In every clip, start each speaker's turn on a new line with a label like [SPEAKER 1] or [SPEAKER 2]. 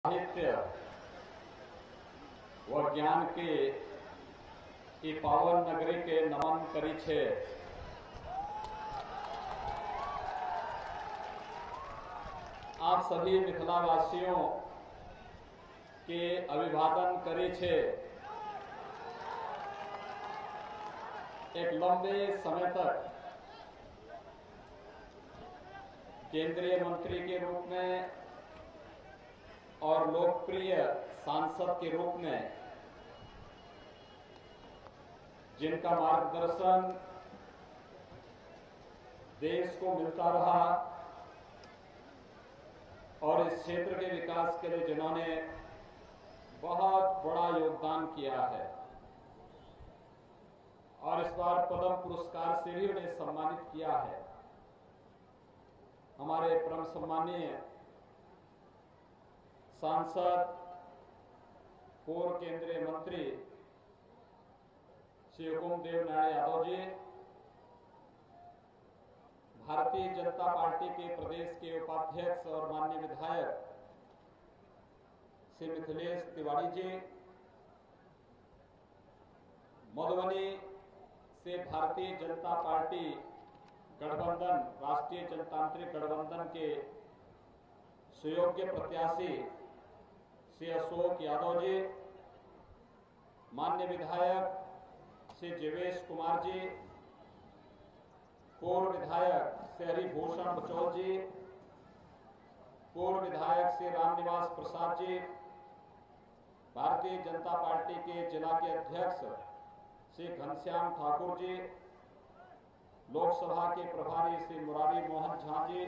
[SPEAKER 1] साहित्य व ज्ञान के ई पावन नगरी के नमन करी छे। आप सभी मिथिलावासियों के अभिवादन करे छे। एक लंबे समय तक केंद्रीय मंत्री के रूप में और लोकप्रिय सांसद के रूप में जिनका मार्गदर्शन देश को मिलता रहा और इस क्षेत्र के विकास के लिए जिन्होंने बहुत बड़ा योगदान किया है और इस बार पद्म पुरस्कार से भी उन्हें सम्मानित किया है, हमारे परम सम्मानीय सांसद पूर्व केंद्रीय मंत्री श्री हुकुम देव नारायण यादव जी, भारतीय जनता पार्टी के प्रदेश के उपाध्यक्ष और माननीय विधायक श्री मिथिलेश तिवारी जी, मधुबनी से भारतीय जनता पार्टी गठबंधन, राष्ट्रीय जनतांत्रिक गठबंधन के सुयोग्य प्रत्याशी श्री अशोक यादव जी, माननीय विधायक श्री जीवेश कुमार जी, पूर्व विधायक श्री हरिभूषण बचौल जी, पूर्व विधायक श्री रामनिवास प्रसाद जी, भारतीय जनता पार्टी के जिला के अध्यक्ष श्री घनश्याम ठाकुर जी, लोकसभा के प्रभारी श्री मुरारी मोहन झा जी,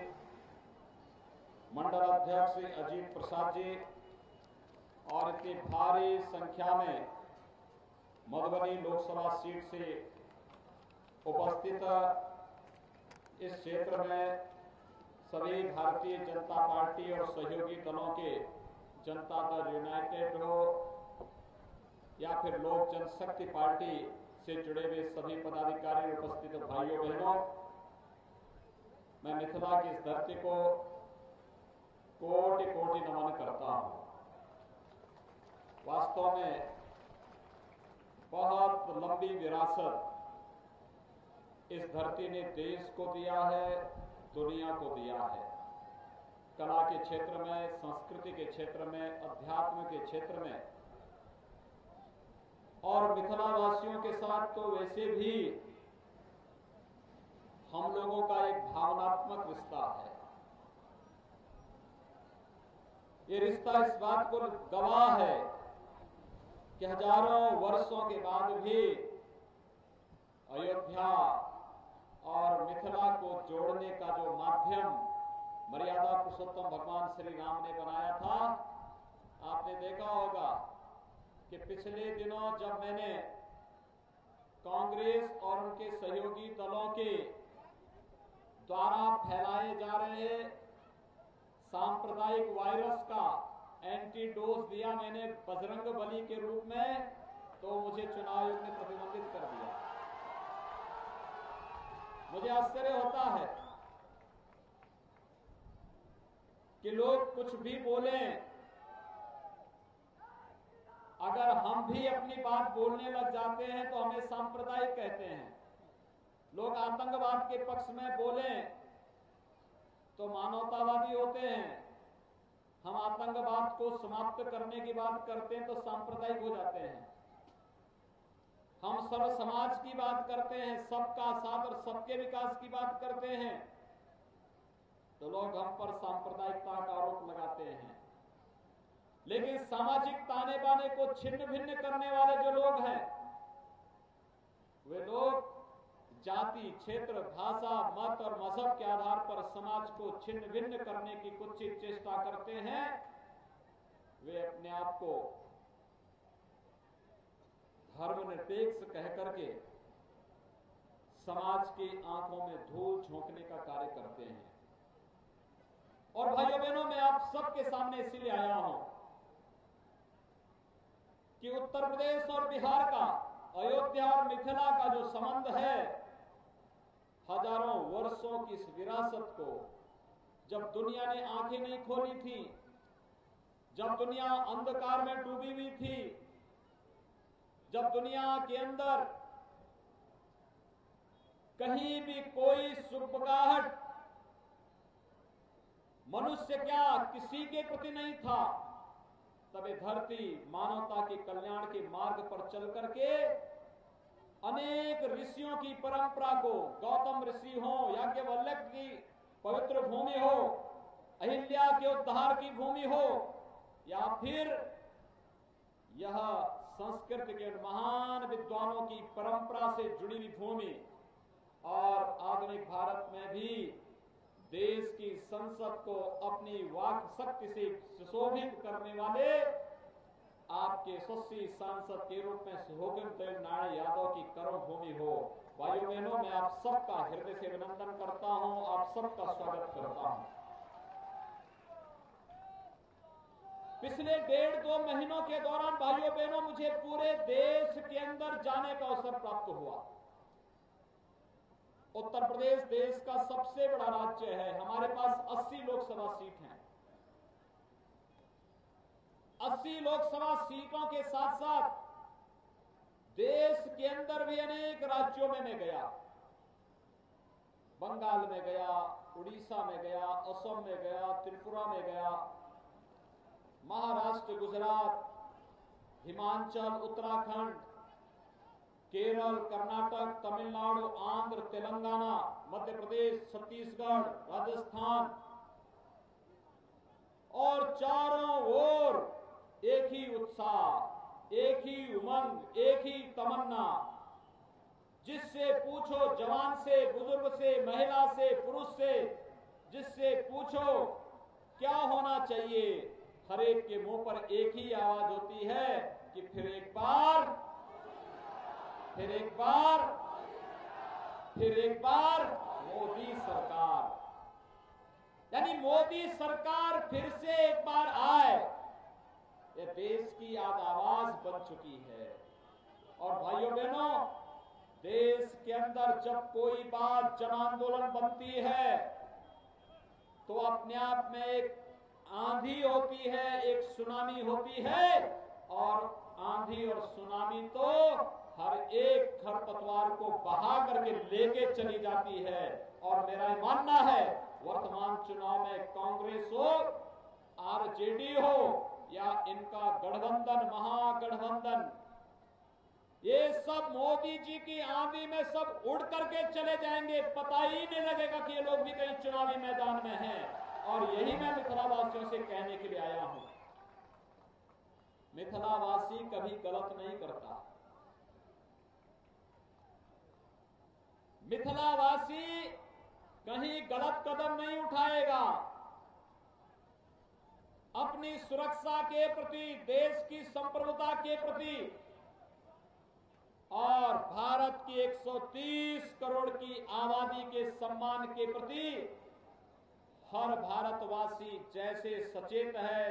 [SPEAKER 1] मंडल अध्यक्ष श्री अजीत प्रसाद जी और इतनी भारी संख्या में मधुबनी लोकसभा सीट से उपस्थित इस क्षेत्र में सभी भारतीय जनता पार्टी और सहयोगी दलों के जनता दल यूनाइटेड हो या फिर लोक जनशक्ति पार्टी से जुड़े हुए सभी पदाधिकारी, उपस्थित भाइयों बहनों, मैं मिथिला की इस धरती को कोटि कोटि नमन करता हूं। वास्तव में बहुत लंबी विरासत इस धरती ने देश को दिया है, दुनिया को दिया है। कला के क्षेत्र में, संस्कृति के क्षेत्र में, अध्यात्म के क्षेत्र में और मिथिलावासियों के साथ तो वैसे भी हम लोगों का एक भावनात्मक रिश्ता है। ये रिश्ता इस बात को गवाह है कि हजारों वर्षों के बाद भी अयोध्या और मिथिला को जोड़ने का जो माध्यम मर्यादा पुरुषोत्तम भगवान श्री राम ने बनाया था, आपने देखा होगा कि पिछले दिनों जब मैंने कांग्रेस और उनके सहयोगी दलों के द्वारा फैलाए जा रहे सांप्रदायिक वायरस का एंटीडोज दिया मैंने बजरंग बली के रूप में, तो मुझे चुनाव आयोग ने प्रतिबंधित कर दिया। मुझे आश्चर्य होता है कि लोग कुछ भी बोलें, अगर हम भी अपनी बात बोलने लग जाते हैं तो हमें सांप्रदायिक कहते हैं। लोग आतंकवाद के पक्ष में बोलें तो मानवतावादी होते हैं। हम आतंकवाद को समाप्त करने की बात करते हैं तो सांप्रदायिक हो जाते हैं। हम सर्व समाज की बात करते हैं, सबका साथ और सबके विकास की बात करते हैं तो लोग हम पर सांप्रदायिकता का आरोप लगाते हैं। लेकिन सामाजिक ताने बाने को छिन्न भिन्न करने वाले जो लोग हैं, वे लोग जाति, क्षेत्र, भाषा, मत और मजहब के आधार पर समाज को छिन्न भिन्न करने की कुत्सित चेष्टा करते हैं। वे अपने आप को धर्मनिरपेक्ष कह करके समाज की आंखों में धूल झोंकने का कार्य करते हैं। और भाइयों बहनों, मैं आप सबके सामने इसीलिए आया हूं कि उत्तर प्रदेश और बिहार का, अयोध्या और मिथिला का जो संबंध है, हजारों वर्षों की इस विरासत को जब दुनिया ने आंखें नहीं खोली थी, जब दुनिया अंधकार में डूबी हुई थी, जब दुनिया के अंदर कहीं भी कोई सुबगाहट मनुष्य क्या किसी के प्रति नहीं था, तब ये धरती मानवता के कल्याण के मार्ग पर चल करके अनेक ऋषियों की परंपरा को, गौतम ऋषि हो, याज्ञवल्क्य की पवित्र भूमि हो, अहिल्या के उद्धार की भूमि हो, या फिर यह संस्कृत के महान विद्वानों की परंपरा से जुड़ी हुई भूमि, और आधुनिक भारत में भी देश की संसद को अपनी वाक शक्ति से सुशोभित करने वाले आपके यशस्वी सांसद के रूप में सुहोगन नारायण यादव की कर्म भूमि हो। भाइयों बहनों, मैं आप सबका हृदय से अभिनंदन करता हूं, आप सबका स्वागत करता हूं। पिछले 1.5-2 महीनों के दौरान भाइयों बहनों मुझे पूरे देश के अंदर जाने का अवसर प्राप्त हुआ। उत्तर प्रदेश देश का सबसे बड़ा राज्य है। हमारे पास 80 लोकसभा सीट हैं। 80 लोकसभा सीटों के साथ साथ देश के अंदर भी अनेक राज्यों में मैं गया। बंगाल में गया, उड़ीसा में गया, असम में गया, त्रिपुरा में गया, महाराष्ट्र, गुजरात, हिमाचल, उत्तराखंड, केरल, कर्नाटक, तमिलनाडु, आंध्र, तेलंगाना, मध्य प्रदेश, छत्तीसगढ़, राजस्थान, और चारों ओर एक ही उत्साह, एक ही उमंग, एक ही तमन्ना। जिससे पूछो, जवान से, बुजुर्ग से, महिला से, पुरुष से, जिससे पूछो क्या होना चाहिए, हर एक के मुंह पर एक ही आवाज होती है कि फिर एक बार, फिर एक बार, फिर एक बार मोदी सरकार। यानी मोदी सरकार फिर से एक बार आए, यह देश की आज आवाज बन चुकी है। और भाइयों बहनों, देश के अंदर जब कोई बात जन आंदोलन बनती है तो अपने आप में एक आंधी होती है, एक सुनामी होती है, और आंधी और सुनामी तो हर एक खरपतवार को बहा करके लेके चली जाती है। और मेरा मानना है वर्तमान चुनाव में कांग्रेस हो, आरजेडी हो, या इनका गठबंधन, महागठबंधन, ये सब मोदी जी की आंधी में सब उड़ करके चले जाएंगे। पता ही नहीं लगेगा कि ये लोग भी कहीं चुनावी मैदान में हैं। और यही मैं मिथिलावासियों से कहने के लिए आया हूं। मिथिलावासी कभी गलत नहीं करता। मिथिलावासी कहीं गलत कदम नहीं उठाएगा। अपनी सुरक्षा के प्रति, देश की संप्रभुता के प्रति और भारत की 130 करोड़ की आबादी के सम्मान के प्रति हर भारतवासी जैसे सचेत है,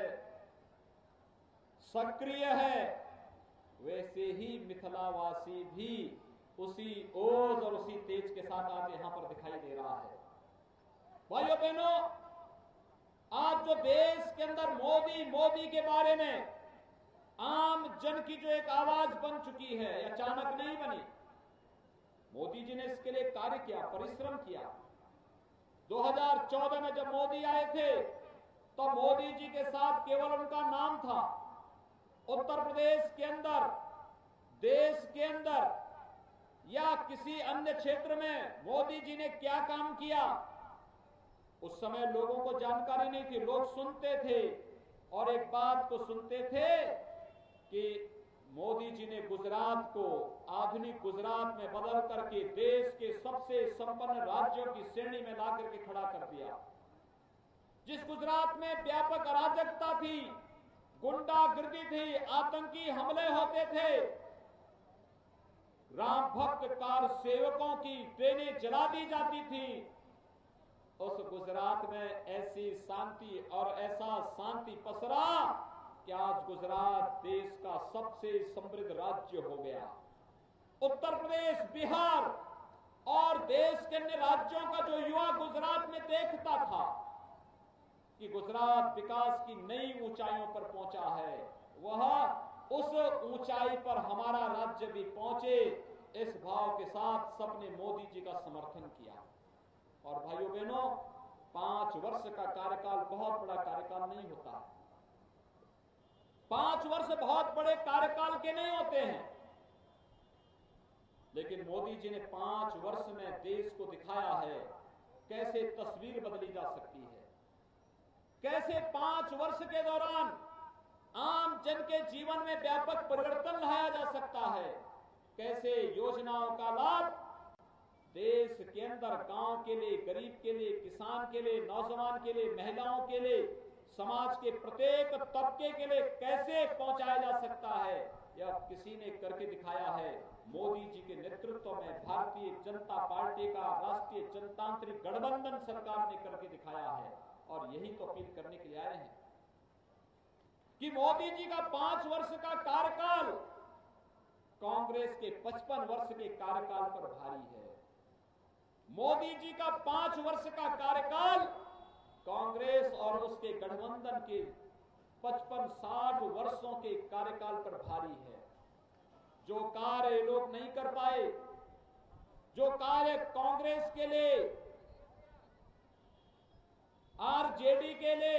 [SPEAKER 1] सक्रिय है, वैसे ही मिथिलावासी भी उसी ओज और उसी तेज के साथ आज यहां पर दिखाई दे रहा है। भाइयों बहनों, आज जो देश के अंदर मोदी मोदी के बारे में आम जन की जो एक आवाज बन चुकी है, अचानक नहीं बनी। मोदी जी ने इसके लिए कार्य किया, परिश्रम किया। 2014 में जब मोदी आए थे तो मोदी जी के साथ केवल उनका नाम था। उत्तर प्रदेश के अंदर, देश के अंदर या किसी अन्य क्षेत्र में मोदी जी ने क्या काम किया, उस समय लोगों को जानकारी नहीं थी। लोग सुनते थे और एक बात को सुनते थे कि मोदी जी ने गुजरात को आधुनिक गुजरात में बदल करके देश के सबसे संपन्न राज्यों की श्रेणी में ला करके खड़ा कर दिया। जिस गुजरात में व्यापक अराजकता थी, गुंडागिर्दी थी, आतंकी हमले होते थे, राम भक्त कार सेवकों की ट्रेनें जला दी जाती थी, उस गुजरात में ऐसी शांति और ऐसा शांति पसरा कि आज गुजरात देश का सबसे समृद्ध राज्य हो गया। उत्तर प्रदेश, बिहार और देश के अन्य राज्यों का जो युवा गुजरात में देखता था कि गुजरात विकास की नई ऊंचाइयों पर पहुंचा है, वह उस ऊंचाई पर हमारा राज्य भी पहुंचे, इस भाव के साथ सबने मोदी जी का समर्थन किया। और भाइयों बहनों, 5 वर्ष का कार्यकाल बहुत बड़ा कार्यकाल नहीं होता। 5 वर्ष बहुत बड़े कार्यकाल के नहीं होते हैं, लेकिन मोदी जी ने 5 वर्ष में देश को दिखाया है कैसे तस्वीर बदली जा सकती है, कैसे 5 वर्ष के दौरान आम जन के जीवन में व्यापक परिवर्तन लाया जा सकता है, कैसे योजनाओं का लाभ देश के अंदर गांव के लिए, गरीब के लिए, किसान के लिए, नौजवान के लिए, महिलाओं के लिए, समाज के प्रत्येक तबके के लिए कैसे पहुंचाया जा सकता है, यह किसी ने करके दिखाया है। मोदी जी के नेतृत्व में भारतीय जनता पार्टी का राष्ट्रीय जनतांत्रिक गठबंधन सरकार ने करके दिखाया है। और यही तो अपील करने के लिए आए हैं कि मोदी जी का 5 वर्ष का कार्यकाल कांग्रेस के 55 वर्ष के कार्यकाल पर भारी है। मोदी जी का 5 वर्ष का कार्यकाल कांग्रेस और उसके गठबंधन के 55-60 वर्षों के कार्यकाल पर भारी है। जो कार्य लोग नहीं कर पाए, जो कार्य कांग्रेस के लिए, आरजेडी के लिए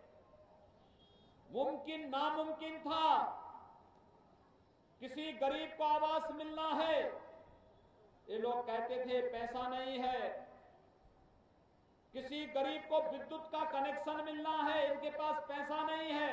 [SPEAKER 1] मुमकिन नामुमकिन था, किसी गरीब को आवास मिलना है, ये लोग कहते थे पैसा नहीं है, किसी गरीब को विद्युत का कनेक्शन मिलना है, इनके पास पैसा नहीं है,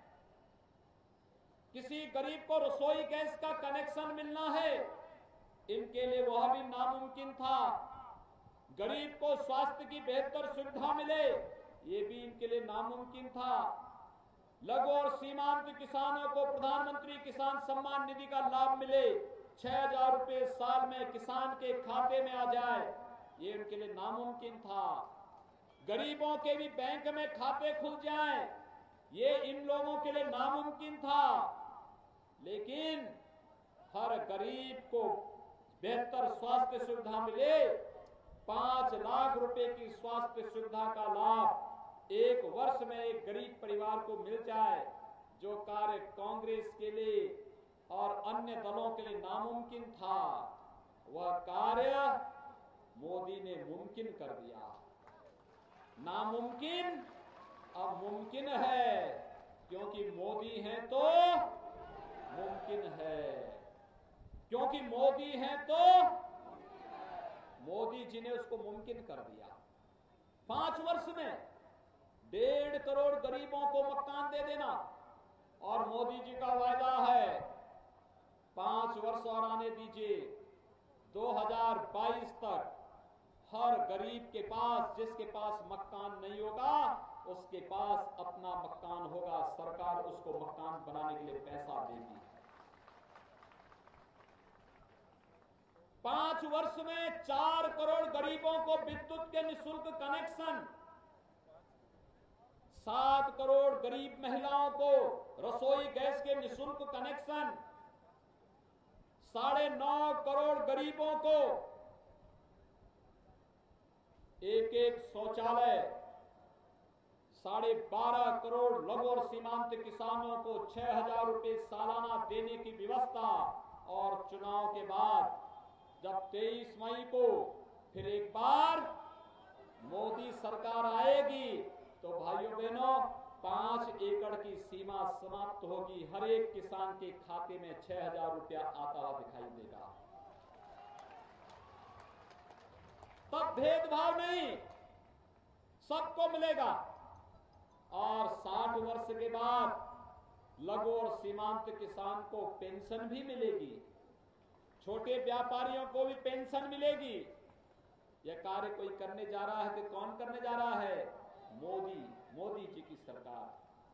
[SPEAKER 1] किसी गरीब को रसोई गैस का कनेक्शन मिलना है, इनके लिए वह भी नामुमकिन था। गरीब को स्वास्थ्य की बेहतर सुविधा मिले, ये भी इनके लिए नामुमकिन था। लघु और सीमांत किसानों को प्रधानमंत्री किसान सम्मान निधि का लाभ मिले, 6,000 रुपए साल में किसान के खाते में आ जाए, ये इनके लिए नामुमकिन था। गरीबों के भी बैंक में खाते खुल जाएं, ये इन लोगों के लिए नामुमकिन था। लेकिन हर गरीब को बेहतर स्वास्थ्य सुविधा मिले, 5 लाख रुपए की स्वास्थ्य सुविधा का लाभ 1 वर्ष में एक गरीब परिवार को मिल जाए, जो कार्य कांग्रेस के लिए और अन्य दलों के लिए नामुमकिन था, वह कार्य मोदी ने मुमकिन कर दिया। नामुमकिन अब मुमकिन है, क्योंकि मोदी हैं तो मुमकिन है, क्योंकि मोदी हैं तो मोदी जी ने उसको मुमकिन कर दिया। 5 वर्ष में 1.5 करोड़ गरीबों को मकान दे देना, और मोदी जी का वायदा है 5 वर्ष और आने दीजिए, 2022 तक हर गरीब के पास, जिसके पास मकान नहीं होगा, उसके पास अपना मकान होगा, सरकार उसको मकान बनाने के लिए पैसा देगी। 5 वर्ष में 4 करोड़ गरीबों को विद्युत के निःशुल्क कनेक्शन, 7 करोड़ गरीब महिलाओं को रसोई गैस के निःशुल्क कनेक्शन, 9.5 करोड़ गरीबों को एक शौचालय, 12.5 करोड़ लघु और सीमांत किसानों को 6,000 रुपए सालाना देने की व्यवस्था। और चुनाव के बाद जब 23 मई को फिर एक बार मोदी सरकार आएगी, तो भाइयों बहनों 5 एकड़ की सीमा समाप्त होगी, हर एक किसान के खाते में 6,000 रुपया आता हुआ दिखाई देगा। तब भेदभाव नहीं, सबको मिलेगा। और 60 वर्ष के बाद लघु और सीमांत किसान को पेंशन भी मिलेगी, छोटे व्यापारियों को भी पेंशन मिलेगी। यह कार्य कोई करने जा रहा है तो कौन करने जा रहा है? मोदी जी की सरकार।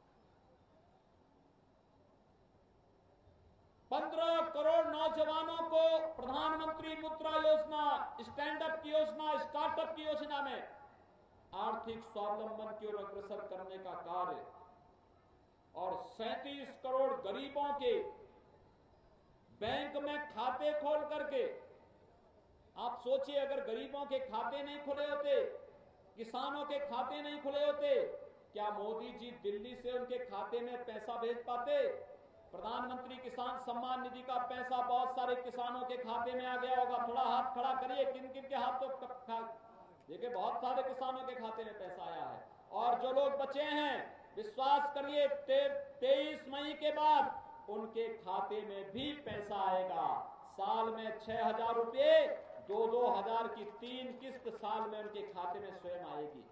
[SPEAKER 1] 15 करोड़ नौजवानों को प्रधानमंत्री मुद्रा योजना, स्टैंड अप की योजना, स्टार्टअप की योजना में आर्थिक स्वावलंबन की ओर अग्रसर करने का कार्य, और 37 करोड़ गरीबों के बैंक में खाते खोल करके, आप सोचिए अगर गरीबों के खाते नहीं खुले होते, किसानों के खाते नहीं खुले होते, क्या मोदी जी दिल्ली से उनके खाते में पैसा भेज पाते? प्रधानमंत्री किसान सम्मान निधि का पैसा बहुत सारे किसानों के खाते में आ गया होगा। थोड़ा हाथ खड़ा करिए, किन किन के हाथ तो देखिए, बहुत सारे किसानों के खाते में पैसा आया है। और जो लोग बचे हैं, विश्वास करिए 23 मई के बाद उनके खाते में भी पैसा आएगा। साल में 6,000 रुपए, 2-2 हजार की 3 किस्त साल में उनके खाते में स्वयं आएगी।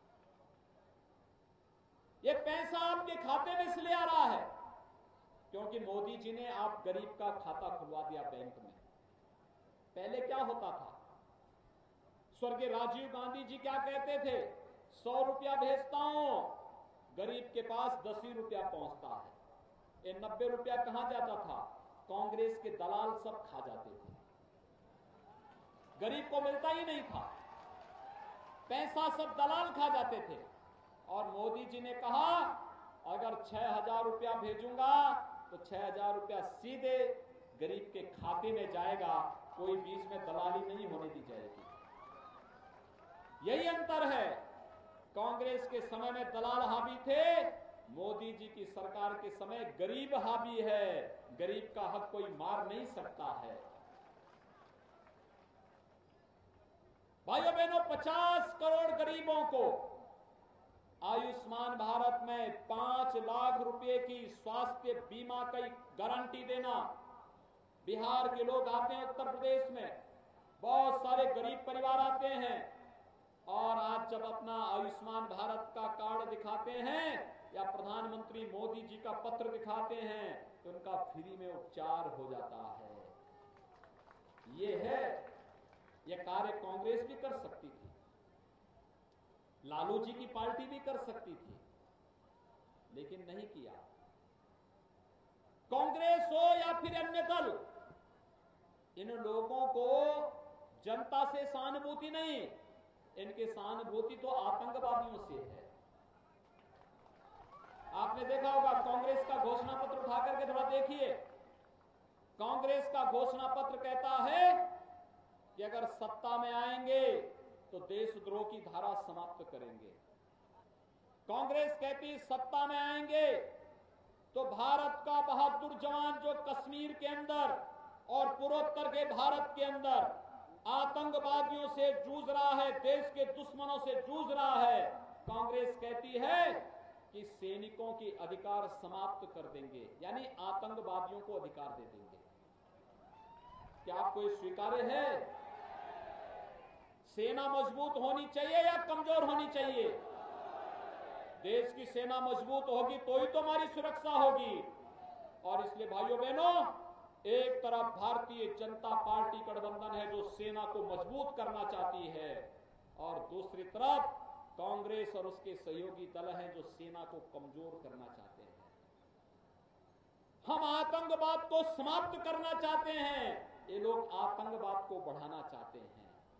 [SPEAKER 1] ये पैसा आपके खाते में इसलिए आ रहा है क्योंकि मोदी जी ने आप गरीब का खाता खुलवा दिया बैंक में। पहले क्या होता था? स्वर्गीय राजीव गांधी जी क्या कहते थे? 100 रुपया भेजता हूं, गरीब के पास 10 ही रुपया पहुंचता है। ये 90 रुपया कहां जाता था? कांग्रेस के दलाल सब खा जाते थे, गरीब को मिलता ही नहीं था, पैसा सब दलाल खा जाते थे। और मोदी जी ने कहा अगर 6,000 रुपया भेजूंगा तो 6,000 रुपया सीधे गरीब के खाते में जाएगा, कोई बीच में दलाली नहीं होने दी जाएगी। यही अंतर है। कांग्रेस के समय में दलाल हावी थे, मोदी जी की सरकार के समय गरीब हावी है। गरीब का हक कोई मार नहीं सकता है। भाइयों बहनों, 50 करोड़ गरीबों को आयुष्मान भारत में 5 लाख रुपए की स्वास्थ्य बीमा की गारंटी देना। बिहार के लोग आते हैं उत्तर प्रदेश में, बहुत सारे गरीब परिवार आते हैं, और आज जब अपना आयुष्मान भारत का कार्ड दिखाते हैं या प्रधानमंत्री मोदी जी का पत्र दिखाते हैं तो उनका फ्री में उपचार हो जाता है। ये है, यह कार्य कांग्रेस भी कर सकती थी, लालू जी की पार्टी भी कर सकती थी, लेकिन नहीं किया। कांग्रेस हो या फिर अन्य दल, इन लोगों को जनता से सहानुभूति नहीं, इनकी सहानुभूति तो आतंकवादियों से है। आपने देखा होगा कांग्रेस का घोषणा पत्र उठा करके थोड़ा देखिए। कांग्रेस का घोषणा पत्र कहता है कि अगर सत्ता में आएंगे तो देशद्रोह की धारा समाप्त करेंगे। कांग्रेस कहती सत्ता में आएंगे तो भारत का बहादुर जवान जो कश्मीर के अंदर और पूर्वोत्तर के भारत के अंदर आतंकवादियों से जूझ रहा है, देश के दुश्मनों से जूझ रहा है, कांग्रेस कहती है कि सैनिकों के अधिकार समाप्त कर देंगे, यानी आतंकवादियों को अधिकार दे देंगे। क्या आपको ये स्वीकार्य है? सेना मजबूत होनी चाहिए या कमजोर होनी चाहिए? देश की सेना मजबूत होगी तो ही तो हमारी सुरक्षा होगी। और इसलिए भाइयों बहनों, एक तरफ भारतीय जनता पार्टी गठबंधन है जो सेना को मजबूत करना चाहती है, और दूसरी तरफ कांग्रेस और उसके सहयोगी दल हैं जो सेना को कमजोर करना चाहते हैं। हम आतंकवाद को समाप्त करना चाहते हैं, ये लोग आतंकवाद को बढ़ाना चाहते हैं।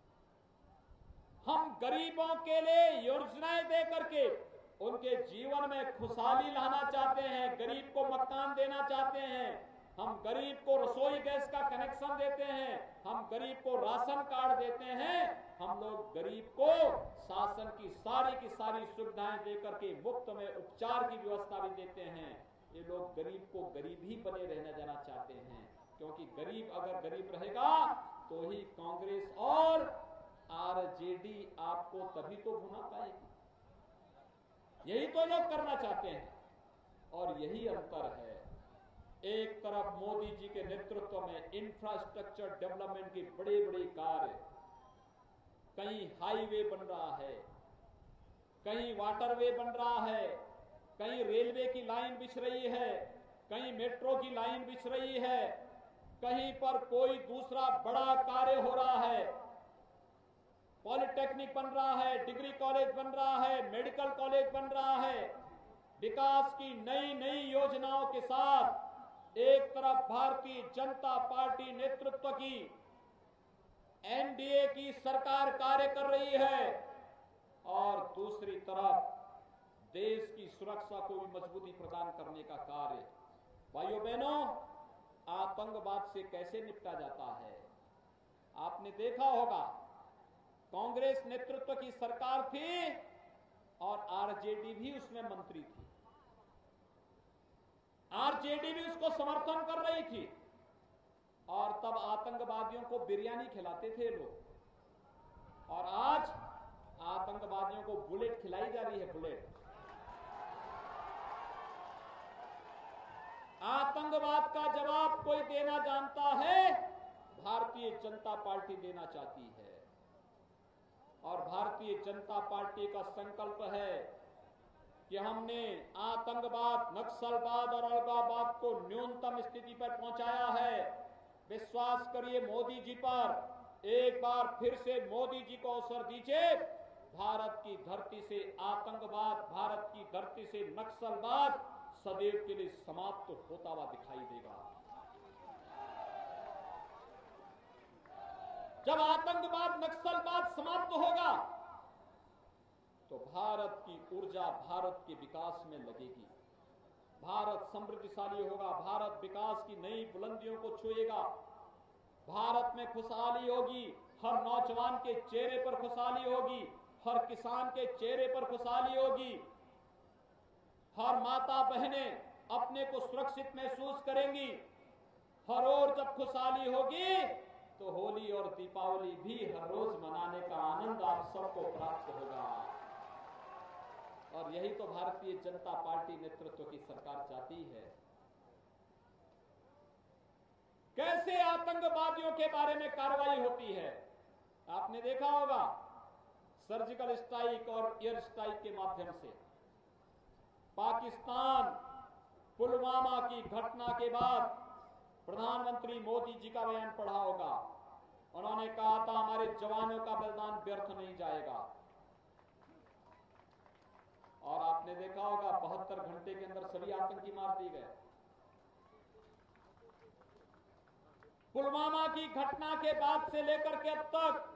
[SPEAKER 1] हम गरीबों के लिए योजनाएं दे करके उनके जीवन में खुशहाली लाना चाहते हैं, गरीब को मकान देना चाहते हैं, हम गरीब को रसोई गैस का कनेक्शन देते हैं, हम गरीब को राशन कार्ड देते हैं, हम लोग गरीब को शासन की सारी सुविधाएं देकर के मुफ्त में उपचार की व्यवस्था भी देते हैं। ये लोग गरीब को गरीब ही बने रहना जाना चाहते हैं, क्योंकि गरीब अगर गरीब रहेगा तो ही कांग्रेस और आरजेडी आपको तभी तो भुना पाएगी। यही तो लोग करना चाहते हैं, और यही अंतर है। एक तरफ मोदी जी के नेतृत्व में इंफ्रास्ट्रक्चर डेवलपमेंट की बड़े बड़े कार्य, कहीं हाईवे बन रहा है, कहीं वाटरवे बन रहा है, कहीं रेलवे की लाइन बिछ रही है, कहीं मेट्रो की लाइन बिछ रही है, कहीं पर कोई दूसरा बड़ा कार्य हो रहा है, पॉलिटेक्निक बन रहा है, डिग्री कॉलेज बन रहा है, मेडिकल कॉलेज बन रहा है। विकास की नई नई योजनाओं के साथ एक तरफ भारतीय जनता पार्टी नेतृत्व की एनडीए की सरकार कार्य कर रही है, और दूसरी तरफ देश की सुरक्षा को भी मजबूती प्रदान करने का कार्य। भाइयों बहनों, आतंकवाद से कैसे निपटा जाता है? आपने देखा होगा कांग्रेस नेतृत्व की सरकार थी और आरजेडी भी उसमें मंत्री थी। आरजेडी भी उसको समर्थन कर रही थी और तब आतंकवादियों को बिरयानी खिलाते थे लोग, और आज आतंकवादियों को बुलेट खिलाई जा रही है। बुलेट आतंकवाद का जवाब कोई देना जानता है, भारतीय जनता पार्टी देना चाहती है। और भारतीय जनता पार्टी का संकल्प है कि हमने आतंकवाद, नक्सलवाद और अलगाववाद को न्यूनतम स्थिति पर पहुंचाया है। विश्वास करिए मोदी जी पर, एक बार फिर से मोदी जी को अवसर दीजिए। भारत की धरती से आतंकवाद, भारत की धरती से नक्सलवाद सदैव के लिए समाप्त होता हुआ दिखाई देगा। जब आतंकवाद, नक्सलवाद समाप्त होगा तो भारत की ऊर्जा भारत के विकास में लगेगी। भारत समृद्धिशाली होगा, भारत विकास की नई बुलंदियों को छुएगा, भारत में खुशहाली होगी, हर नौजवान के चेहरे पर खुशहाली होगी, हर किसान के चेहरे पर खुशहाली होगी, हर माता बहनें अपने को सुरक्षित महसूस करेंगी। हर ओर जब खुशहाली होगी तो होली और दीपावली भी हर रोज मनाने का आनंद आप सबको प्राप्त होगा। और यही तो भारतीय जनता पार्टी नेतृत्व की सरकार चाहती है। कैसे आतंकवादियों के बारे में कार्रवाई होती है, आपने देखा होगा, सर्जिकल स्ट्राइक और एयर स्ट्राइक के माध्यम से। पाकिस्तान पुलवामा की घटना के बाद प्रधानमंत्री मोदी जी का बयान पढ़ा होगा। उन्होंने कहा था हमारे जवानों का बलिदान व्यर्थ नहीं जाएगा। और आपने देखा होगा 72 घंटे के अंदर सभी आतंकी मार दिए गए। पुलवामा की घटना के बाद से लेकर के अब तक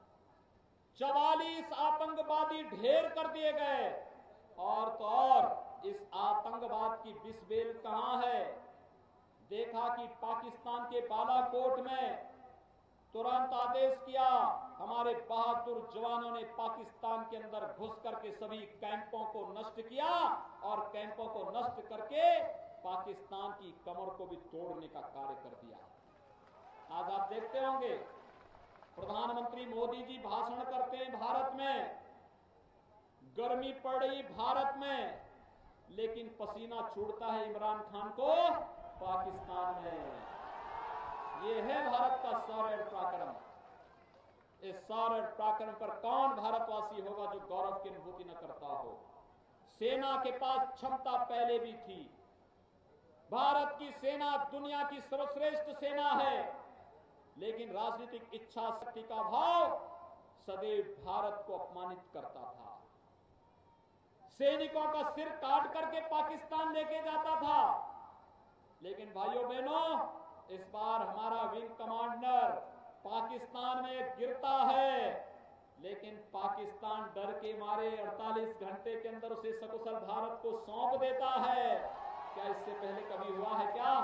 [SPEAKER 1] 44 आतंकवादी ढेर कर दिए गए। और तो और इस आतंकवाद की विषबेल कहां है? देखा कि पाकिस्तान के बालाकोट में तुरंत आदेश किया, हमारे बहादुर जवानों ने पाकिस्तान के अंदर घुस करके सभी कैंपों को नष्ट किया और कैंपों को नष्ट करके पाकिस्तान की कमर को भी तोड़ने का कार्य कर दिया। आज आप देखते होंगे प्रधानमंत्री मोदी जी भाषण करते हैं भारत में, गर्मी पड़ रही भारत में, लेकिन पसीना छूटता है इमरान खान को पाकिस्तान में। ये है भारत का शौर्य पराक्रम। इस शौर्य पराक्रम पर कौन भारतवासी होगा जो गौरव की अनुभूति न करता हो? सेना के पास क्षमता पहले भी थी। भारत की सेना दुनिया की सर्वश्रेष्ठ सेना है, लेकिन राजनीतिक इच्छा शक्ति का भाव सदैव भारत को अपमानित करता था। सैनिकों का सिर काट करके पाकिस्तान लेके जाता था। लेकिन भाइयों बहनों, इस बार हमारा विंग कमांडर पाकिस्तान में गिरता है, लेकिन पाकिस्तान डर के मारे 48 घंटे के अंदर उसे सकुशल भारत को सौंप देता है। क्या इससे पहले कभी हुआ है क्या?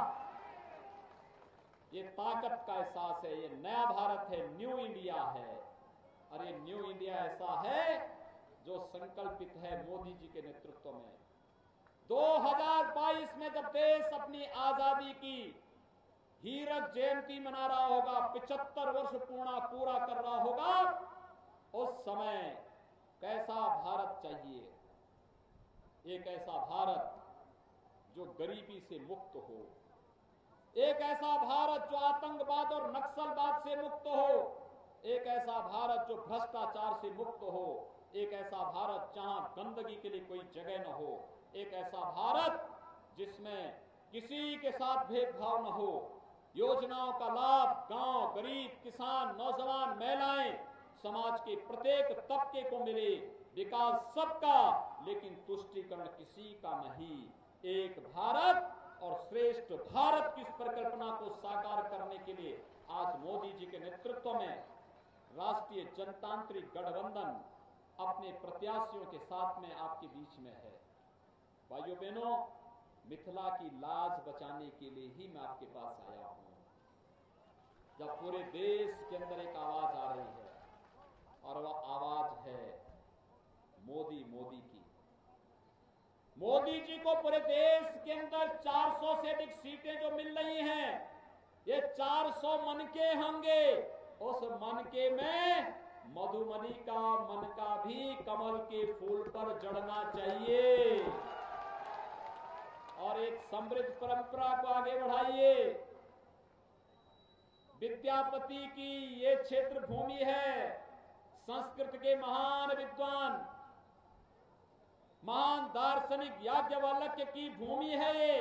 [SPEAKER 1] ये ताकत का एहसास है, ये नया भारत है, न्यू इंडिया है। और ये न्यू इंडिया ऐसा है जो संकल्पित है मोदी जी के नेतृत्व में। 2022 में जब देश अपनी आजादी की हीरक जयंती मना रहा होगा, 75 वर्ष पूरा कर रहा होगा, उस समय कैसा भारत चाहिए? एक ऐसा भारत जो गरीबी से मुक्त हो, एक ऐसा भारत जो आतंकवाद और नक्सलवाद से मुक्त हो, एक ऐसा भारत जो भ्रष्टाचार से मुक्त हो, एक ऐसा भारत जहां गंदगी के लिए कोई जगह न हो, एक ऐसा भारत जिसमें किसी के साथ भेदभाव न हो, योजनाओं का लाभ गांव, गरीब, किसान, नौजवान, महिलाएं, समाज के प्रत्येक तबके को मिले, विकास सबका, लेकिन तुष्टीकरण किसी का नहीं। एक भारत और श्रेष्ठ भारत की इस परिकल्पना को साकार करने के लिए आज मोदी जी के नेतृत्व में राष्ट्रीय जनतांत्रिक गठबंधन अपने प्रत्याशियों के साथ में आपके बीच में है। भाइयों बहनों, मिथिला की लाज बचाने के लिए ही मैं आपके पास आया हूं। जब पूरे देश के अंदर एक आवाज आ रही है और वह आवाज है मोदी की। मोदी जी को पूरे देश के अंदर 400 से अधिक सीटें जो मिल रही हैं, ये 400 मनके होंगे। उस मनके में मधुमनी का मनका भी कमल के फूल पर जड़ना चाहिए और एक समृद्ध परंपरा को आगे बढ़ाइए। विद्यापति की ये क्षेत्र भूमि है, संस्कृत के महान विद्वान, महान दार्शनिक याज्ञवल्क्य की भूमि है ये,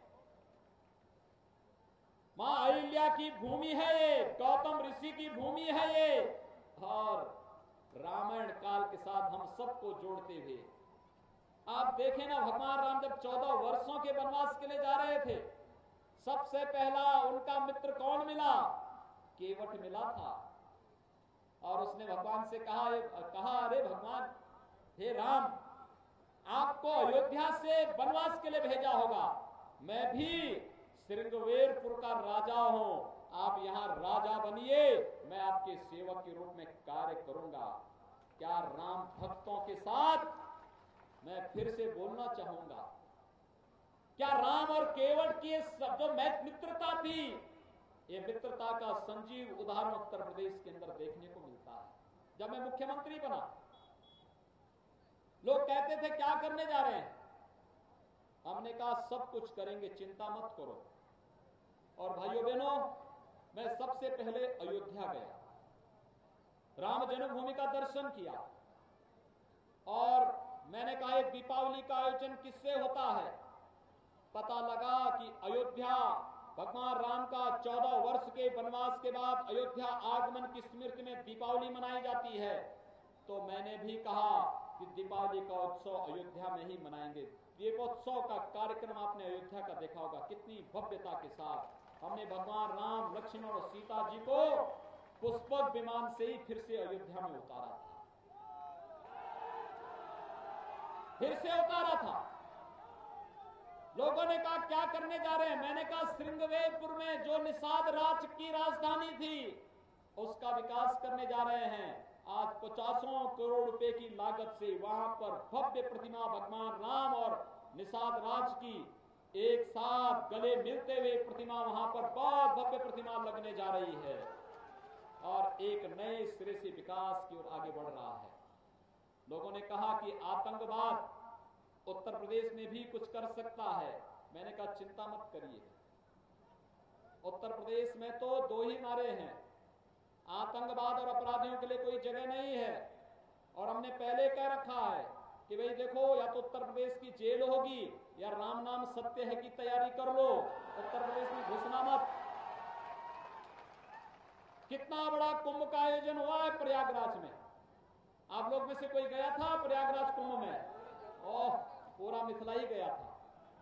[SPEAKER 1] मां अहिल्या की भूमि है ये, गौतम ऋषि की भूमि है ये, और रामायण काल के साथ हम सबको जोड़ते हुए आप देखें ना, भगवान राम जब 14 वर्षों के वनवास के लिए जा रहे थे, सबसे पहला उनका मित्र कौन मिला? केवट मिला था। और उसने भगवान से कहा अरे भगवान, हे राम, आपको अयोध्या से वनवास के लिए भेजा होगा, मैं भी श्रृंगवेरपुर का राजा हूं, आप यहां राजा बनिए, मैं आपके सेवक के रूप में कार्य करूंगा। क्या राम भक्तों के साथ मैं फिर से बोलना चाहूंगा, क्या राम और केवट की जो मित्रता थी, ये मित्रता का संजीव उदाहरण उत्तर प्रदेश के अंदर देखने को मिलता है। जब मैं मुख्यमंत्री बना, लोग कहते थे क्या करने जा रहे हैं, हमने कहा सब कुछ करेंगे, चिंता मत करो। और भाइयों बहनों, मैं सबसे पहले अयोध्या गया, राम जन्मभूमि का दर्शन किया, और मैंने कहा एक दीपावली का आयोजन किससे होता है? पता लगा कि अयोध्या भगवान राम का 14 वर्ष के वनवास के बाद अयोध्या आगमन की स्मृति में दीपावली मनाई जाती है। तो मैंने भी कहा कि दीपावली का उत्सव अयोध्या में ही मनाएंगे। दीपोत्सव का कार्यक्रम आपने अयोध्या का देखा होगा, कितनी भव्यता के साथ हमने भगवान राम, लक्ष्मण और सीता जी को पुष्पक विमान से ही फिर से अयोध्या में उतारा था, फिर से उतारा था। लोगों ने कहा क्या करने जा रहे हैं? मैंने कहा श्रृंगवेरपुर में जो निषाद राज की राजधानी थी, उसका विकास करने जा रहे हैं। आज 50 करोड़ रुपए की लागत से वहां पर भव्य प्रतिमा भगवान राम और निषाद राज की एक साथ गले मिलते हुए प्रतिमा, वहां पर बहुत भव्य प्रतिमा लगने जा रही है और एक नए सिरे से विकास की ओर आगे बढ़ रहा है। लोगों ने कहा कि आतंकवाद उत्तर प्रदेश में भी कुछ कर सकता है। मैंने कहा चिंता मत करिए, उत्तर प्रदेश में तो 2 ही नारे हैं, आतंकवाद और अपराधियों के लिए कोई जगह नहीं है। और हमने पहले कह रखा है कि भाई देखो, या तो उत्तर प्रदेश की जेल होगी या राम नाम सत्य है की तैयारी कर लो, उत्तर प्रदेश में घुसना मत। कितना बड़ा कुंभ का आयोजन हुआ है प्रयागराज में, आप लोग में से कोई गया था प्रयागराज कुंभ में? ओह, पूरा मिथिला ही गया था,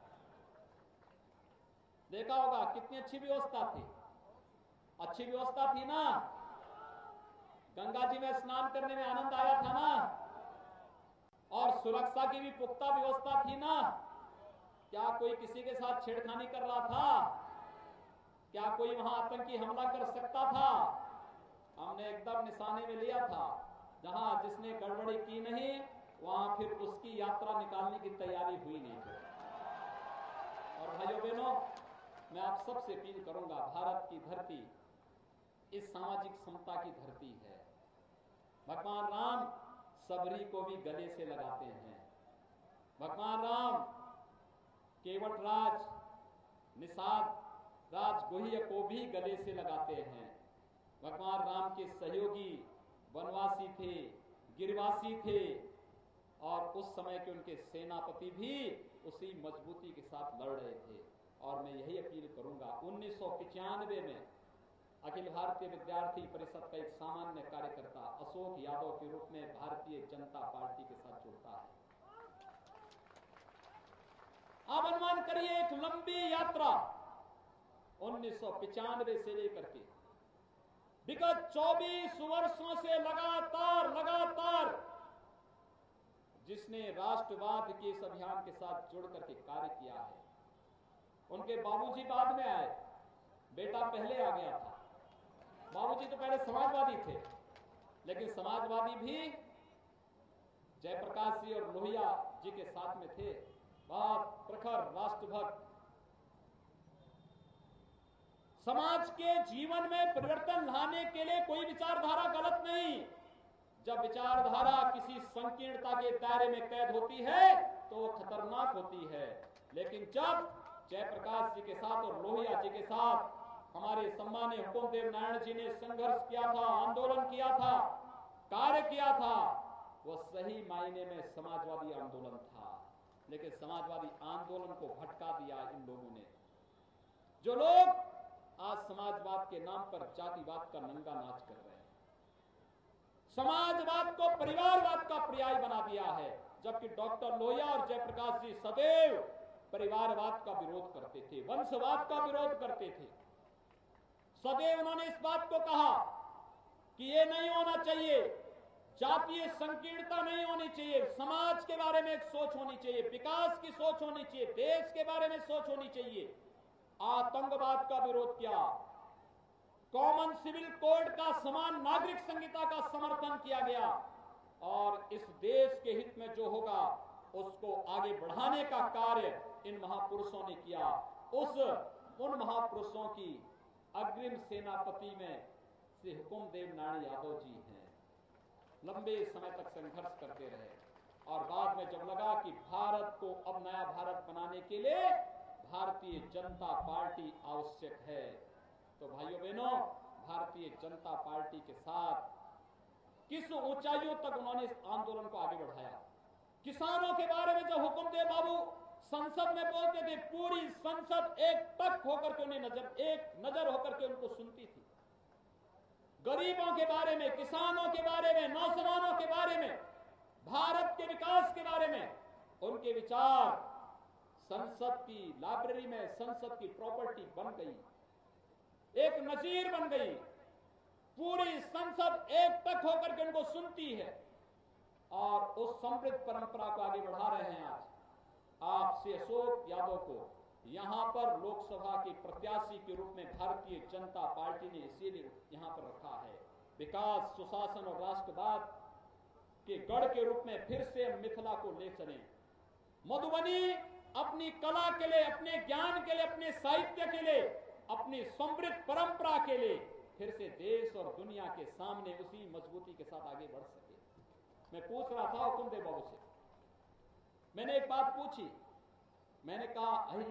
[SPEAKER 1] देखा होगा कितनी अच्छी व्यवस्था थी। अच्छी व्यवस्था थी ना, गंगा जी में स्नान करने में आनंद आया था ना, और सुरक्षा की भी पुख्ता व्यवस्था थी ना। क्या कोई किसी के साथ छेड़खानी कर रहा था? क्या कोई वहां आतंकी हमला कर सकता था? हमने एकदम निशाने में लिया था, जहां जिसने गड़बड़ी की नहीं वहां फिर उसकी यात्रा निकालने की तैयारी हुई नहीं। और भाइयों बहनों, मैं आप सबसे अपील करूंगा, भारत की धरती इस सामाजिक समता की धरती है। भगवान राम सबरी को भी गले से लगाते हैं। भगवान राम केवट राज, निषाद राज गुह्य को भी गले से लगाते हैं। भगवान राम के सहयोगी वनवासी थे, गिरवासी थे, और उस समय के उनके सेनापति भी उसी मजबूती के साथ लड़ रहे थे। और मैं यही अपील करूंगा, 1995 में अखिल भारतीय विद्यार्थी परिषद का एक सामान्य कार्यकर्ता अशोक यादव के रूप में भारतीय जनता पार्टी के साथ जुड़ता है। आप अनुमान करिए, एक लंबी यात्रा 1995 से लेकर के विगत 24 वर्षों से लगातार जिसने राष्ट्रवाद के इस अभियान के साथ जुड़ करके कार्य किया है। उनके बाबूजी बाद में आए, बेटा पहले आ गया था। बाबूजी तो पहले समाजवादी थे, लेकिन समाजवादी भी जयप्रकाश जी और लोहिया जी के साथ में थे, बहुत प्रखर राष्ट्रभक्त। समाज के जीवन में परिवर्तन लाने के लिए कोई विचारधारा गलत नहीं। जब विचारधारा किसी संकीर्णता के दायरे में कैद होती है तो वो खतरनाक होती है। लेकिन जब जयप्रकाश जी के साथ और लोहिया जी के साथ हमारे सम्मानीय हुकुमदेव नारायण जी ने संघर्ष किया था, आंदोलन किया था, कार्य किया था, वो सही मायने में समाजवादी आंदोलन था। लेकिन समाजवादी आंदोलन को भटका दिया इन लोगों ने। जो लोग आज समाजवाद के नाम पर जातिवाद का नंगा नाच कर रहे हैं, समाजवाद को परिवारवाद का पर्याय बना दिया है, जबकि डॉक्टर लोहिया और जयप्रकाश जी सदैव परिवारवाद का विरोध करते थे, वंशवाद का विरोध करते थे। सदैव उन्होंने इस बात को कहा कि ये नहीं होना चाहिए, जातीय संकीर्णता नहीं होनी चाहिए, समाज के बारे में एक सोच होनी चाहिए, विकास की सोच होनी चाहिए, देश के बारे में सोच होनी चाहिए। आतंकवाद का विरोध किया, कॉमन सिविल कोड का, समान नागरिक संहिता का समर्थन किया गया और इस देश के हित में जो होगा उसको आगे बढ़ाने का कार्य इन महापुरुषों ने किया। उन महापुरुषों की अग्रिम सेनापति में श्री हुकुमदेव नारायण यादव जी हैं। लंबे समय तक संघर्ष करते रहे और बाद में जब लगा कि भारत को अब नया भारत बनाने के लिए भारतीय जनता पार्टी आवश्यक है, तो भाइयों बहनों, भारतीय जनता पार्टी के साथ किस ऊंचाइयों तक उन्होंने इस आंदोलन को आगे बढ़ाया। किसानों के बारे में जब हुकुमदेव बाबू संसद में बोलते थे, पूरी संसद एक टक होकर के उन्हें एक नजर होकर के उनको सुनती थी। गरीबों के बारे में, किसानों के बारे में, नौजवानों के बारे में, भारत के विकास के बारे में उनके विचार संसद की लाइब्रेरी में, संसद की प्रॉपर्टी बन गई, एक नजीर बन गई। पूरी संसद एक तक होकर के उनको सुनती है और उस समृद्ध परंपरा को आगे बढ़ा रहे हैं। आज आप श्री अशोक यादव को यहां पर लोकसभा के प्रत्याशी के रूप में भारतीय जनता पार्टी ने इसीलिए यहां पर रखा है। विकास, सुशासन और राष्ट्रवाद के गढ़ के रूप में फिर से मिथिला को ले चलें। मधुबनी अपनी कला के लिए, अपने ज्ञान के लिए, अपने साहित्य के लिए, अपनी समृद्ध परंपरा के लिए फिर से देश और दुनिया के सामने उसी मजबूती के साथ आगे बढ़ सके। मैं पूछ रहा था हुकुमदेव बाबू से, मैंने एक बात पूछी, मैंने कहा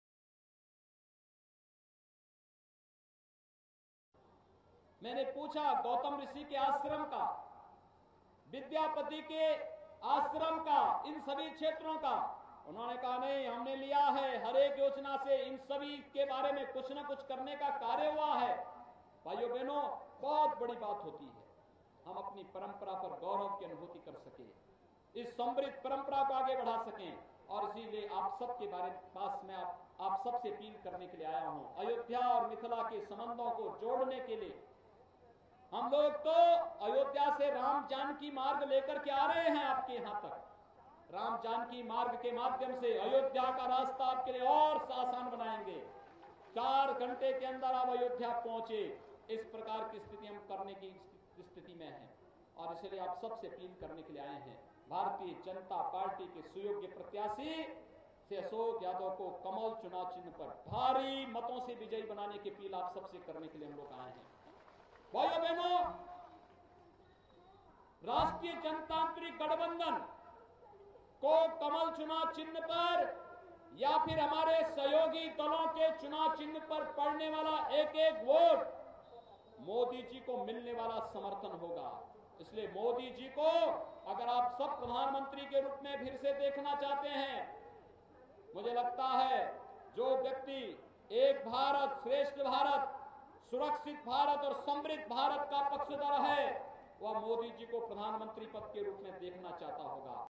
[SPEAKER 1] मैंने पूछा गौतम ऋषि के आश्रम का, विद्यापति के आश्रम का, इन सभी क्षेत्रों का। उन्होंने कहा नहीं, हमने लिया है, हर एक योजना से इन सभी के बारे में कुछ न कुछ करने का कार्य हुआ है। भाइयों बहनों, बहुत बड़ी बात होती है हम अपनी परंपरा पर गौरव की अनुभूति कर सके, इस समृद्ध परंपरा को आगे बढ़ा सकें। और इसीलिए आप सबके पास में आप सबसे अपील करने के लिए आया हूं। अयोध्या और मिथिला के संबंधों को जोड़ने के लिए हम लोग तो अयोध्या से राम जानकी मार्ग लेकर के आ रहे हैं आपके यहां तक। राम जानकी मार्ग के माध्यम से अयोध्या का रास्ता आपके लिए और आसान बनाएंगे। 4 घंटे के अंदर आप अयोध्या पहुंचे, इस प्रकार की स्थिति हम करने की स्थिति में हैं। और इसलिए आप सबसे अपील करने के लिए आए हैं। भारतीय जनता पार्टी के सुयोग्य प्रत्याशी श्री अशोक यादव को कमल चुनाव चिन्ह पर भारी मतों से विजयी बनाने की अपील आप सबसे करने के लिए हम लोग आए हैं। भाइयों बहनों, राष्ट्रीय जनतांत्रिक गठबंधन को कमल चुनाव चिन्ह पर या फिर हमारे सहयोगी दलों के चुनाव चिन्ह पर पड़ने वाला एक एक वोट मोदी जी को मिलने वाला समर्थन होगा। इसलिए मोदी जी को अगर आप सब प्रधानमंत्री के रूप में फिर से देखना चाहते हैं, मुझे लगता है जो व्यक्ति एक भारत श्रेष्ठ भारत, सुरक्षित भारत और समृद्ध भारत का पक्षधर है, वह मोदी जी को प्रधानमंत्री पद के रूप में देखना चाहता होगा।